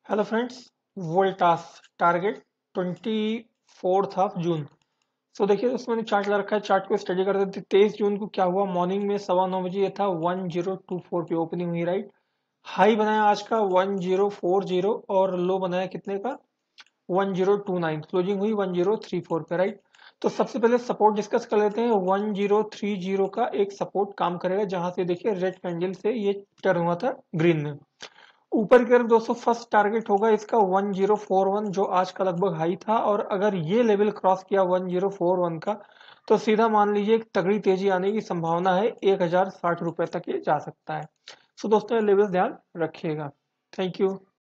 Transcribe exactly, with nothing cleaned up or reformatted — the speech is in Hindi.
Hello friends, Voltas target twenty fourth of June. So देखिए दोस्तों, मैंने चार्ट ला रखा है। चार्ट को स्टडी करते थे। तेईस जून को क्या हुआ, मॉर्निंग में सवा नौ बजे ये था वन जीरो टू फोर पे ओपनिंग हुई, राइट। हाई बनाया आज का वन जीरो फोर जीरो और लो बनाया कितने का, one zero two nine. Closing हुई वन जीरो थ्री फोर पे, राइट। तो सबसे पहले सपोर्ट डिस्कस कर लेते हैं। वन जीरो थ्री जीरो का एक सपोर्ट काम करेगा, जहां से देखिए रेड कैंडल से ये टर्न हुआ था ग्रीन में। ऊपर की तरफ दोस्तों फर्स्ट टारगेट होगा इसका वन जीरो फोर वन, जो आज का लगभग हाई था। और अगर ये लेवल क्रॉस किया वन जीरो फोर वन का, तो सीधा मान लीजिए एक तगड़ी तेजी आने की संभावना है। एक हजार साठ रुपए तक ये जा सकता है। सो दोस्तों, ये लेवल ध्यान रखिएगा। Thank you.